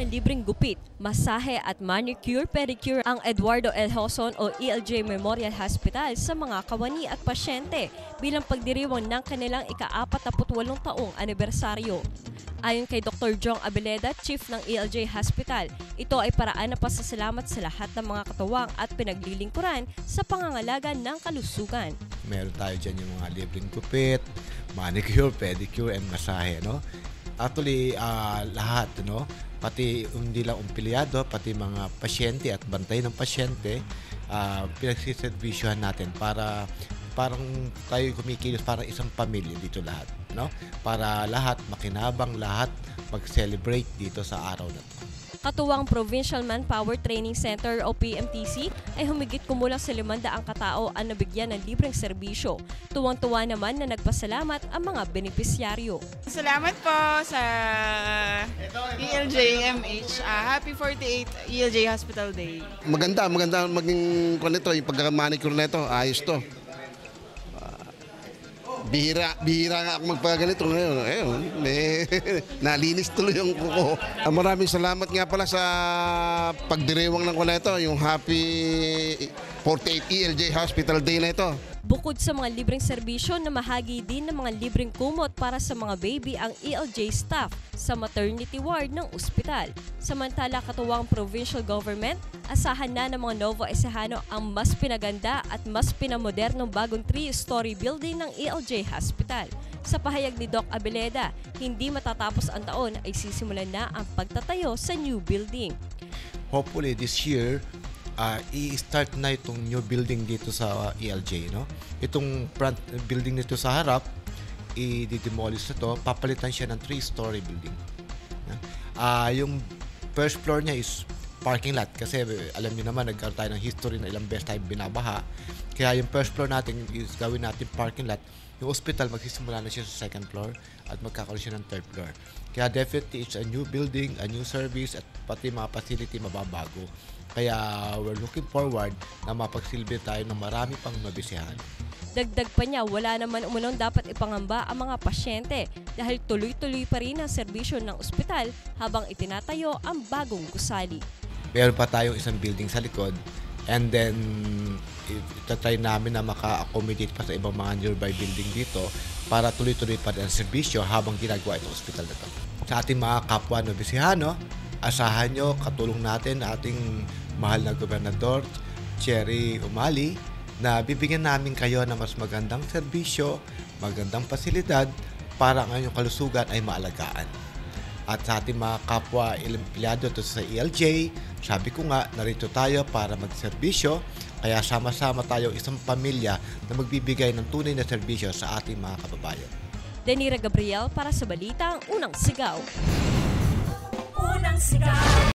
ng libreng gupit, masahe at manicure-pedicure ang Eduardo L. Joson o ELJ Memorial Hospital sa mga kawani at pasyente bilang pagdiriwang ng kanilang ika-48 taong anibersaryo. Ayon kay Dr. Jong Abeleda, Chief ng ELJ Hospital, ito ay paraan na pasasalamat sa lahat ng mga katuwang at pinaglilingkuran sa pangangalaga ng kalusugan. Meron tayo dyan yung mga libreng gupit, manicure, pedicure, and masahe, no? Actually, lahat, no? Pati hindi lang empleyado, pati mga pasyente at bantay ng pasyente, pinagsiservisyohan natin para parang tayo kumikilos para isang pamilya dito lahat, no? Para lahat makinabang, lahat mag-celebrate dito sa araw na ito. Katuwang Provincial Manpower Training Center o PMTC ay humigit kumulang sa 500 katao ang nabigyan ng libreng serbisyo. Tuwang-tuwa naman na nagpasalamat ang mga benepisyaryo. Salamat po sa ELJ MH. Happy 48th ELJ Hospital Day. Maganda maging nito, yung pagka-manicure nito, ayos to. Bihira nga ako magpagaganito ngayon. Ayun, nalinis tuloy yung kuko. Maraming salamat nga pala sa pagdiriwang ng kuneto, yung Happy 48 ELJ Hospital Day na ito. Bukod sa mga libreng serbisyo, namahagi din ng mga libreng kumot para sa mga baby ang ELJ staff sa maternity ward ng ospital. Samantala, katuwang provincial government, asahan na ng mga Novo Ecijano ang mas pinaganda at mas pinamodernong bagong 3-story building ng ELJ Hospital. Sa pahayag ni Doc Abeleda, hindi matatapos ang taon ay sisimulan na ang pagtatayo sa new building. Hopefully this year, i-start na itong new building dito sa ELJ, no? Itong front building nito sa harap, i-demolish na to, papalitan siya ng 3-story building. Yung first floor niya is parking lot kasi alam niyo naman nagkaroon tayo ng history na ilang beses tayo binabaha. Kaya yung first floor natin is gawin natin parking lot. Yung hospital magsisimula na siya sa second floor at magkakaroon siya ng third floor. Kaya definitely it's a new building, a new service at pati mga facility mababago. Kaya we're looking forward na mapagsilbi tayo ng marami pang mabisihan. Dagdag pa niya, wala naman umunong dapat ipangamba ang mga pasyente dahil tuloy-tuloy pa rin ang serbisyo ng ospital habang itinatayo ang bagong gusali. Meron pa tayong isang building sa likod and then itatry namin na maka-accommodate pa sa ibang mga nearby building dito para tuloy-tuloy pa rin ang serbisyo habang ginagawa itong ospital na ito. Sa ating mga kapwa Noviciano, asahan nyo, katulong natin ating mahal na gobernador, Cherry Umali, na bibigyan namin kayo ng mas magandang serbisyo, magandang pasilidad para ang inyong kalusugan ay maalagaan. At sa ating mga kapwa empleyado to sa ELJ, sabi ko nga, narito tayo para magserbisyo, kaya sama-sama tayo isang pamilya na magbibigay ng tunay na serbisyo sa ating mga kababayan. Denira Gabriel para sa Balitang Unang Sigaw. Unang Sigaw.